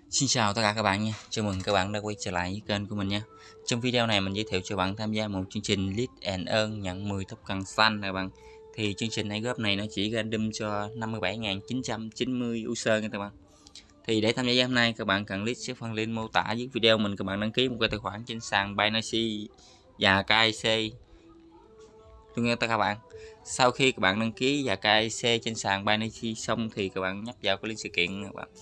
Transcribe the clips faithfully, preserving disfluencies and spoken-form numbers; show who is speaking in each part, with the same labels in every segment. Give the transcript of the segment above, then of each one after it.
Speaker 1: Xin chào tất cả các bạn nha. Chào mừng các bạn đã quay trở lại với kênh của mình nha. Trong video này mình giới thiệu cho bạn tham gia một chương trình Lead and Earn nhận mười tốc cần xanh các bạn. Thì chương trình airdrop này nó chỉ random cho năm mươi bảy nghìn chín trăm chín mươi user nha các bạn. Thì để tham gia hôm nay các bạn cần click xuống phần link mô tả dưới video mình, các bạn đăng ký một cái tài khoản trên sàn Binance và ca i xê. Tôi nghe tất cả các bạn. Sau khi các bạn đăng ký và ca i xê trên sàn Binance xong thì các bạn nhấp vào cái link sự kiện các bạn.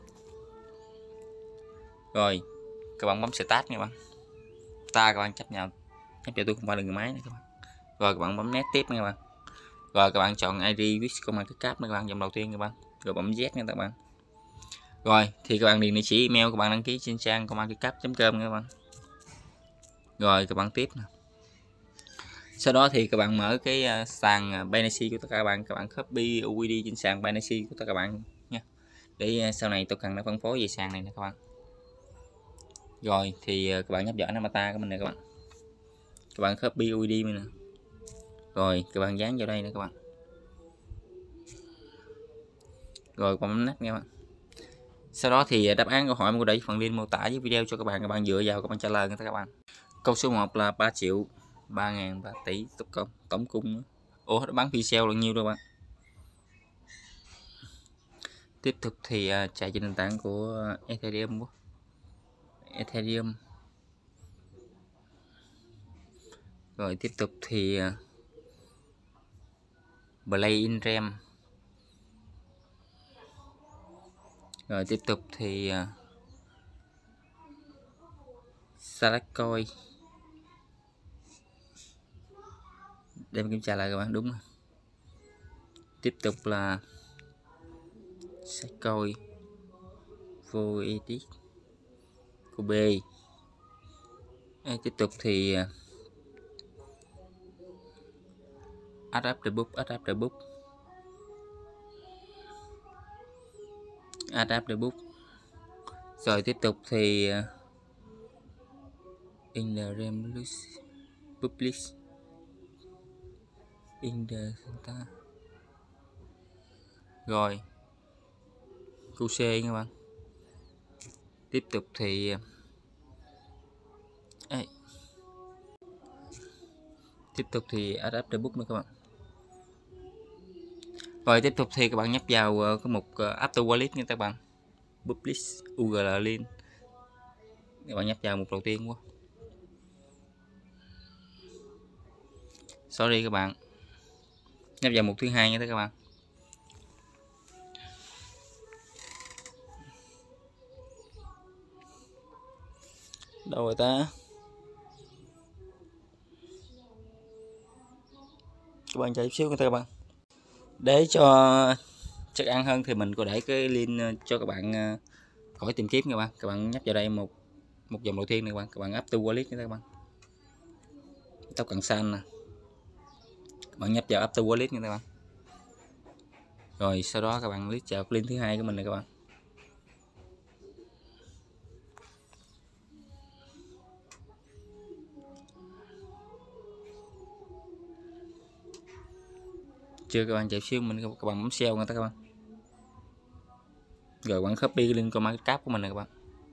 Speaker 1: Rồi các bạn bấm start nha các bạn. Ta các bạn chấp nhận chấp nhận tôi không phải là người máy này các bạn. Rồi các bạn bấm net tiếp nha các bạn. Rồi các bạn chọn i đê with command cái cap các bạn, dòng đầu tiên các bạn. Rồi bấm Z nha các bạn. Rồi thì các bạn điền địa chỉ email các bạn đăng ký trên trang command cái cap.com nha các bạn. Rồi các bạn tiếp nè. Sau đó thì các bạn mở cái sàn Binance của tất cả các bạn, các bạn copy u i đê trên sàn Binance của tất cả các bạn nha. Để sau này token nó phân phối về sàn này nè các bạn. Rồi thì các bạn nhấp vào avatar của mình nè các bạn. Các bạn copy u i đê mình nè. Rồi các bạn dán vào đây nè các bạn. Rồi các bạn bấm next nha các bạn. Sau đó thì đáp án câu hỏi mình có để phần link mô tả dưới video cho các bạn, các bạn dựa vào các bạn trả lời nha các bạn. Câu số một là ba triệu ba ngàn ba tỷ token tổng cung. Ủa nó bán video là nhiêu đâu bạn. Tiếp tục thì uh, chạy trên nền tảng của Ethereum. Ethereum. Rồi tiếp tục thì uh, Play in RAM. Rồi tiếp tục thì uh, Saracoin. Để mình kiểm tra lại các bạn, đúng rồi. Tiếp tục là Saracoin Voedit của B. À, tiếp tục thì uh, Adapt book Adapt book Adapt book. Rồi tiếp tục thì uh, in the Remless Publish in the Santa. Rồi cu xê các bạn. Tiếp tục thì Ê. tiếp tục thì Adapt book nữa các bạn. Rồi tiếp tục thì các bạn nhấp vào uh, cái mục uh, After Wallet nha các bạn. Publish u giê lờ link. Các bạn nhấp vào mục đầu tiên quá. Sorry các bạn. Nhấp vào mục thứ hai nha các bạn. Đâu rồi ta? Các bạn chờ chút xíu nha các bạn. Để cho chắc ăn hơn thì mình có để cái link cho các bạn khỏi tìm kiếm các bạn. Các bạn nhấp vào đây một một dòng đầu tiên này các bạn, các bạn up to wallet nha các bạn. Tóc cần xanh nè. Các bạn nhấp vào up to wallet nha các bạn. Rồi sau đó các bạn click vào link thứ hai của mình này các bạn. Chưa các bạn, chạy xíu mình các bạn bấm sell nha các bạn. Rồi bạn copy cái link command cap của mình này các bạn.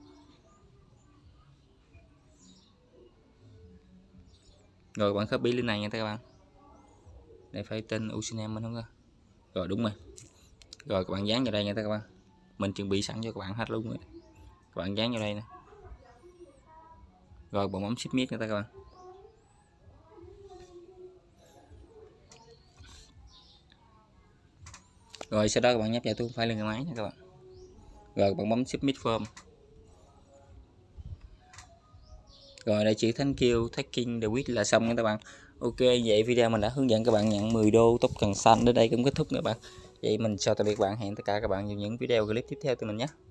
Speaker 1: Rồi bạn copy link này nha các bạn. Đây phải tên username mình không có. Rồi đúng rồi. Rồi các bạn dán vào đây nha các bạn. Mình chuẩn bị sẵn cho các bạn hết luôn rồi. Các bạn dán vào đây nè. Rồi bạn bấm submit nha các bạn. Rồi sau đó các bạn nhấp vào tôi không phải là người máy nha các bạn. Rồi bạn bấm submit form. Rồi đây chữ thank you taking the with là xong nha các bạn. Ok, vậy video mình đã hướng dẫn các bạn nhận mười đô token xanh đến đây cũng kết thúc các bạn. Vậy mình chào tạm biệt các bạn, hẹn tất cả các bạn vào những video clip tiếp theo từ mình nhé.